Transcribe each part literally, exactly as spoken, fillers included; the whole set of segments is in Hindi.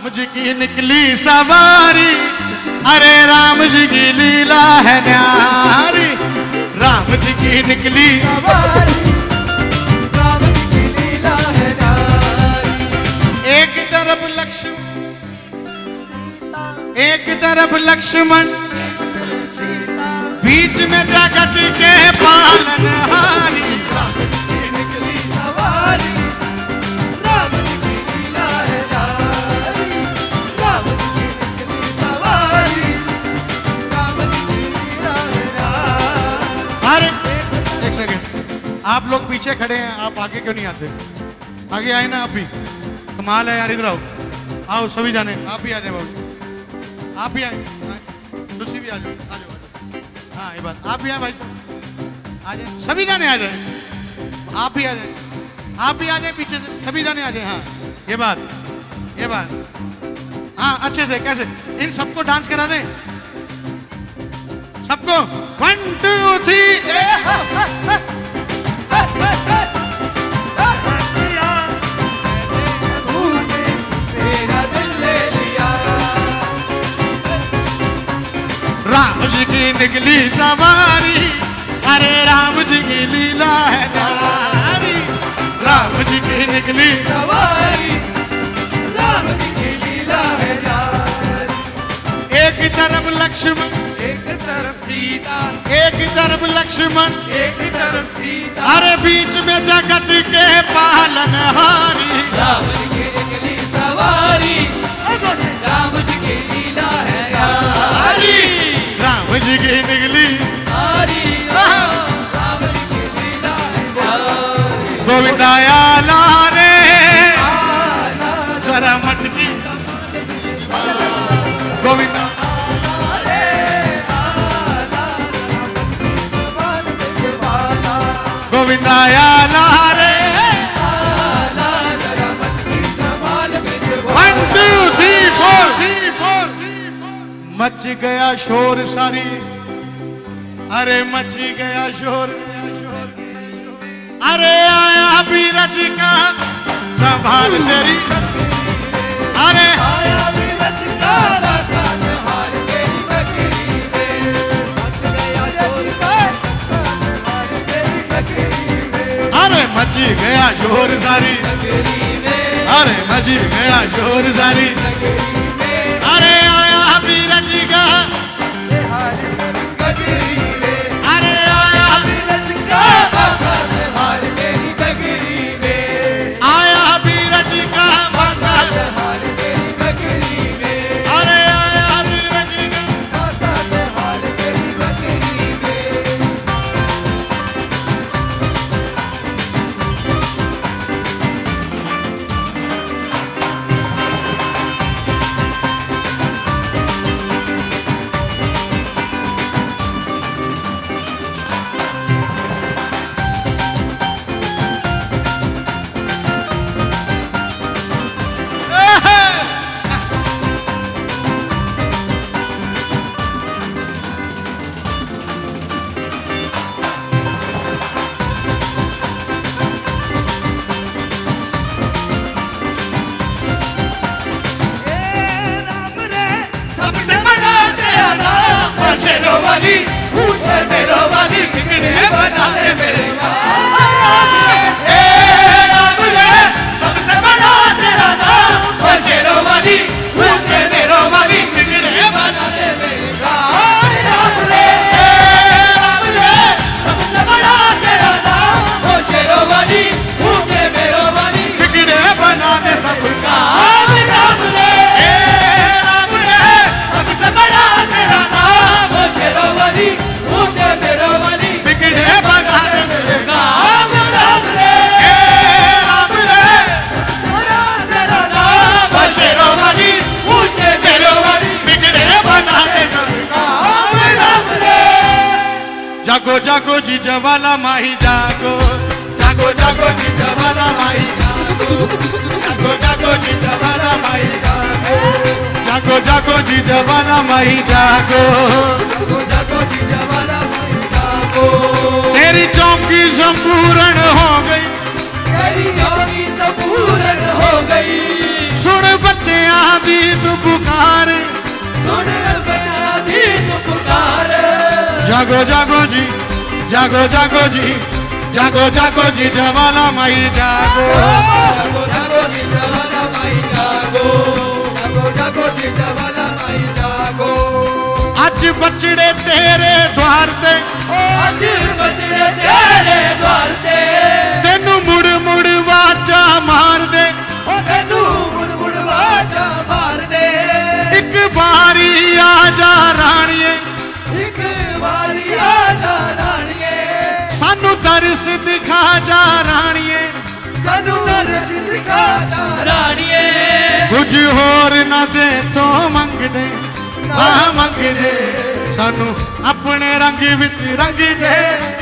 राम जी की निकली सवारी, अरे राम जी की लीला है न्यारी। राम जी की निकली सवारी, राम जी की लीला है न्यारी। एक तरफ लक्ष्मण एक तरफ लक्ष्मण, बीच में जगत के पालनहारी। राम जी की निकली सवारी, राम जी की लीला है न्यारी। राम जी की निकली सवारी, राम जी की लीला है न्यारी। अरे एक सेकंड, आप लोग पीछे खड़े हैं, आप आगे क्यों नहीं आते? आगे आए ना आप भी, कमाल है यार। इधर आओ, आओ सभी जाने, आप भी आ जाए बाबू, आप भी आए, दूसरी भी आ जाओ, आ जाओ। हाँ ये बात, आप भी आए भाई साहब, आ जाए सभी जाने, आ जाए आप भी आ जाए, आप भी आ जाए पीछे से, सभी जाने आ जाए। हाँ ये बात, ये बात, हाँ अच्छे से। कैसे इन सबको डांस करा दें, सबको one two three. Ram ji की निकली सवारी, अरे राम जी की लीला है न्यारी। राम जी की निकली सवारी, राम जी की लीला है न्यारी। एक तरफ लक्ष्मण, एक तरफ सीता, एक तरफ लक्ष्मण, एक तरफ सीता, अरे बीच में जगत के पालनहारी। राम जी की निकली सवारी, राम जी की लीला है न्यारी। राम जी की निकली हरी राम जी की लीला है न्यारी। गोविंदाया लारे जरा मन की गोविंदा, गोविंदाया लारे। One two three four, three four. मच गया शोर सारी, अरे मच गया शोर, अरे आया बीरज का संभाल तेरी, अरे आया बीरज का राखा संभाल तेरी बकरी में। मच गया शोर का संभाल तेरी बकरी में। अरे मच गया शोर सारी, बकरी में, अरे मच गया शोर सारी, बकरी में, अरे आया बीरज का हाल तेरी बकरी में। अरे आया बीरज का राखा संभाल तेरी बकरी में। आया बीरज का बाका, संभाल तेरी बकरी में। अरे आया बीरज का राखा संभाल तेरी बकरी में। सबसे बड़ा तेरा नाम शेरों वाली पूछे मेरो वाली बिगड़े बना दे मेरे ए राम रे, सबसे बड़ा तेरा नाम शेरों वाली पूछे मेरो वाली बिगड़े बना दे मेरे राम रे। राम रे, सबसे बड़ा तेरा नाम शेरों वाली पूछे मेरो वाली बिगड़े बना दे सबका। राम रे। राम रे, सबसे बड़ा तेरा नाम शेरों वाली पूछे मेरो वाली बिगड़े बना दे मेरे राम राम रे। राम रे, बड़ा तेरा नाम शेरों वाली पूछे मेरो वाली बिगड़े बना दे सबका। राम राम रे। जागो जागो जी जवाला माही जागो, जागो जागो जी जवाला माही जागो, जागो जागो जी जवाला माही जागो, जागो जागो जी जवाला माही जागो। जागो जागो जी जवाला माही जागो। तेरी चौकी संपूर्ण हो गई, तेरी योगी संपूर्ण हो गई। सुन बच्चे भी जागो जागो जी जागो जागो जी जागो जागो जी ज्वाला माई जागो जागो जागो जी ज्वाला माई जागो जागो जागो जी ज्वाला माई जागो अज बचड़े तेरे द्वार ते अज बचड़े तेरे द्वार ते तेनू मुड़ मुड़ वाचा मार दे तेनू मुड़ मुड़ वाचा मार दे एक बारी आ जा राणिए एक बारी आ जा राणिए सानू दर्श दिखा जा राणिए सानू दर्श दिखा जा राणिए कुछ होर ना दे तो मंग दे आ मंग दे सानू अपने रंग विच रंग दे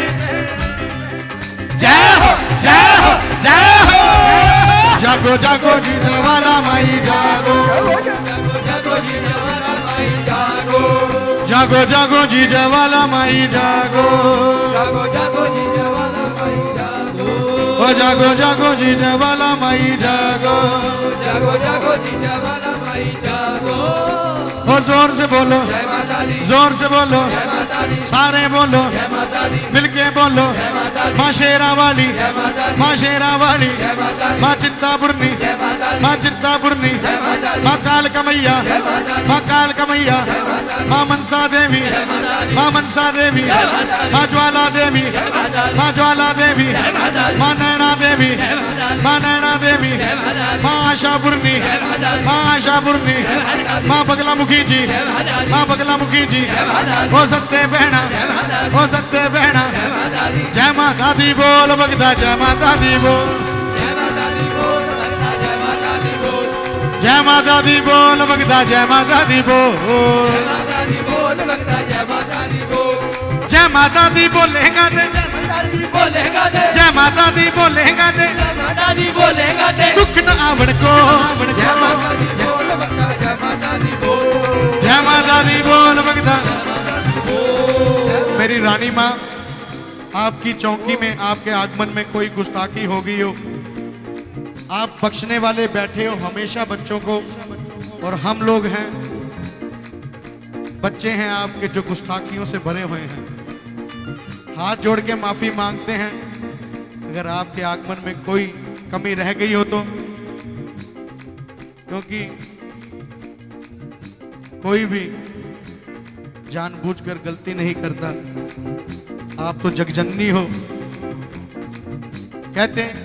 जय हो जय हो जय हो जागो जागो जी ज्वाला माई जागो जागो जागो जी ज्वाला माई जागो जागो जागो जी ज्वाला माई जागो जागो जागो जी ज्वाला माई जागो ओ जागो जागो जी ज्वाला माई जागो जागो जागो जी ज्वाला माई जागो ओ जोर से बोलो जय माता दी जोर से बोलो जय माता दी सारे बोलो जय माता दी मिलके बोलो जय माता दी माँ शेरा वाली जय माता दी माँ शेरा वाली जय माता दी माँ चिंतापुरनी जय माता दी माँ चिंतापुरनी जय माता दी माँ काल कमैया जय माता दी माँ काल कमैया जय माता दी माँ मनसा देवी जय माता दी माँ मनसा देवी जय माता दी माँ ज्वाला देवी जय माता दी माँ ज्वाला देवी जय माता दी माँ नैना देवी जय माता दी माँ नैना देवी जय माता दी माँ आशापुरनी जय माता दी माँ आशापुरनी जय माता दी माँ बगला मुखी जी जय माता दी माँ बगला मुखी जी जय माता दी ओ सत्ते बहना जय माता दी ओ सत्ते बहना जय माता दी जय माता दी बोल बगदा जय माता दी बोल जय माता दी बोल बगदा जय माता दी बोल जय माता दी बोल बगदा जय माता दी बोल जय माता दी बोल बगदा जय माता दी बोल जय माता दी बोलेगा दे जय माता दी बोलेगा दे जय माता दी बोलेगा दे जय माता दी बोलेगा दे दुख न आवड़ को जय माता दी बोल बगदा जय माता दी बोल जय माता दी बोल बगदा मेरी रानी माँ आपकी चौकी में आपके आगमन में कोई गुस्ताखी हो गई हो आप बख्शने वाले बैठे हो हमेशा बच्चों को और हम लोग हैं बच्चे हैं आपके जो गुस्ताखियों से भरे हुए हैं हाथ जोड़ के माफी मांगते हैं अगर आपके आगमन में कोई कमी रह गई हो तो क्योंकि कोई भी जानबूझकर गलती नहीं करता आप तो जगजननी हो कहते हैं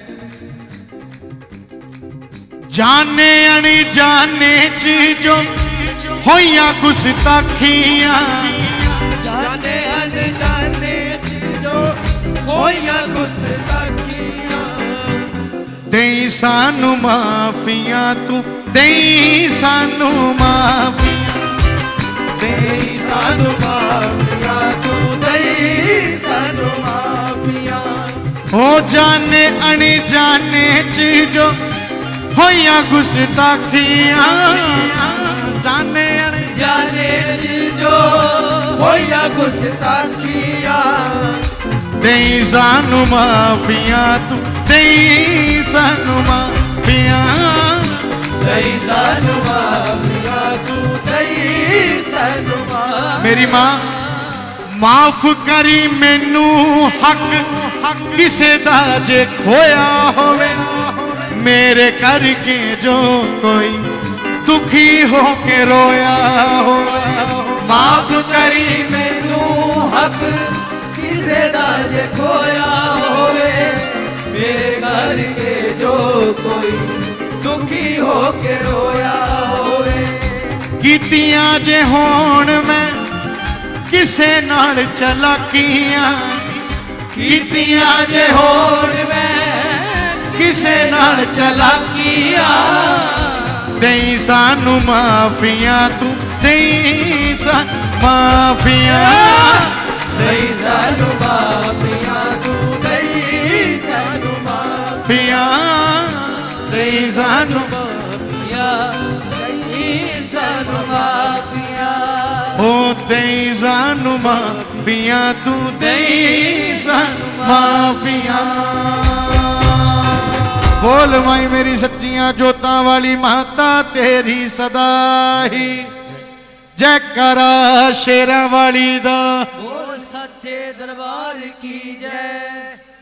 जाने अणी जाने चीजों होइया गुस्ताखियां जाने अनजाने चीजों होइया गुस्ताखियां देई सानू माफिया तू देई सानू माफिया देई सानू माफिया तू देई सानू माफिया हो जाने अणी जाने चीजों होइया गुस्ताखियां जाने अणी जाने चीजों होइया गुस्ताखियां देई सानू माफिया तू देई सानू माफिया देई सानू माफिया तू देई सानू माफिया मेरी माँ माफ करी मैनू हक हक किसे दा जे खोया होवे मेरे करके जो कोई दुखी हो के रोया हो माफ करी मैनू हक किसे दा जे खोया होवे मेरे घर के जो कोई दुखी हो के रोया होवे कीतियां जे होण मैं किसे नाल चलाकियां कीतियां जे होण मैं किसे नाल चलाकियां देई सानू माफिया तू देई सानू माफिया देई सानू माफिया तू देई सानू माफिया पिया देई सानू माफिया देई सानू माफिया ओ देई सानू माफिया तू देई सानू माफिया बोल माई मेरी सच्चियां जोतां वाली माता तेरी सदा ही जयकारा शेरां वाली दा बोल सच्चे दरबार की जय।